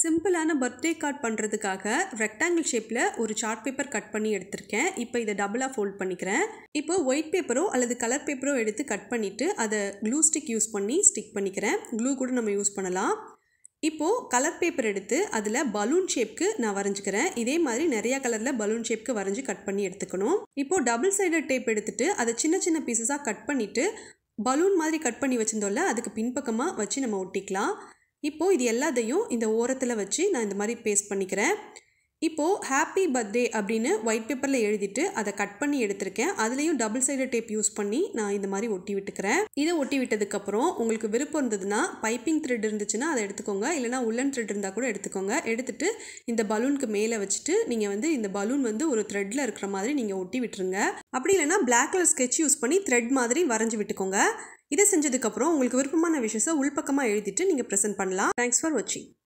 சிம்பிளான birthday card பண்ணுறதுக்காக rectangle ஷேப்பில் ஒரு சார்ட் பேப்பர் கட் பண்ணி எடுத்திருக்கேன். இப்போ இதை டபுளாக ஃபோல்ட் பண்ணிக்கிறேன். இப்போ ஒயிட் பேப்பரோ அல்லது கலர் பேப்பரோ எடுத்து கட் பண்ணிவிட்டு அதை க்ளூ ஸ்டிக் யூஸ் பண்ணி ஸ்டிக் பண்ணிக்கிறேன். க்ளூ கூட நம்ம யூஸ் பண்ணலாம். இப்போது கலர் பேப்பர் எடுத்து அதில் பலூன் ஷேப்க்கு நான் வரைஞ்சிக்கிறேன். இதே மாதிரி நிறையா கலரில் பலூன் ஷேப்க்கு வரைஞ்சி கட் பண்ணி எடுத்துக்கணும். இப்போது டபுள் சைடட் டேப் எடுத்துகிட்டு அதை சின்ன சின்ன பீசஸாக கட் பண்ணிவிட்டு பலூன் மாதிரி கட் பண்ணி வச்சுருந்தோம்ல அதுக்கு பின்பக்கமாக வச்சு நம்ம ஒட்டிக்கலாம். இப்போது இது எல்லாத்தையும் இந்த ஓரத்தில் வச்சு நான் இந்த மாதிரி பேஸ்ட் பண்ணிக்கிறேன். இப்போது ஹாப்பி பர்த்டே அப்படின்னு ஒயிட் பேப்பரில் எழுதிட்டு அதை கட் பண்ணி எடுத்திருக்கேன். அதுலேயும் டபுள் சைடட் டேப் யூஸ் பண்ணி நான் இந்த மாதிரி ஒட்டி விட்டுக்கிறேன். இதை ஒட்டி விட்டதுக்கப்புறம் உங்களுக்கு விருப்பம் இருந்ததுன்னா பைப்பிங் த்ரெட் இருந்துச்சுன்னா அதை எடுத்துக்கோங்க, இல்லைனா உள்ளன் த்ரெட் இருந்தால் கூட எடுத்துக்கோங்க. எடுத்துகிட்டு இந்த பலூனுக்கு மேலே வச்சுட்டு நீங்கள் இந்த பலூன் ஒரு த்ரெட்டில் இருக்கிற மாதிரி நீங்கள் ஒட்டி விட்டுருங்க. அப்படி இல்லைனா பிளாக் கலர் ஸ்கெட்ச் யூஸ் பண்ணி த்ரெட் மாதிரி வரைஞ்சி விட்டுக்கோங்க. இதை செஞ்சதுக்கப்புறம் உங்களுக்கு விருப்பமான விஷயத்தை உள்பக்கமாக எழுதிட்டு நீங்கள் ப்ரெசென்ட் பண்ணலாம். தேங்க்ஸ் ஃபார் வாட்சிங்.